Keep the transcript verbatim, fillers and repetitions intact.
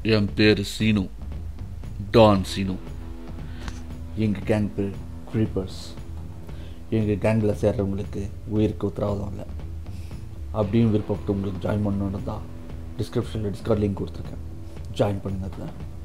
என் பேர் சீனு, டான் சீனு. எங்கள் கேங் பேர் க்ரீப்பர்ஸ். எங்கள் கேங்கில் சேர்றவங்களுக்கு உயிருக்கு உத்தரவாதம் இல்லை. அப்படியும் விருப்பப்பட்டு உங்களுக்கு ஜாயின் பண்ணணுன்னு தான் டிஸ்கிரிப்ஷனில் டிஸ்கார்ட் லிங்க் கொடுத்துருக்கேன். ஜாயின் பண்ணுங்க.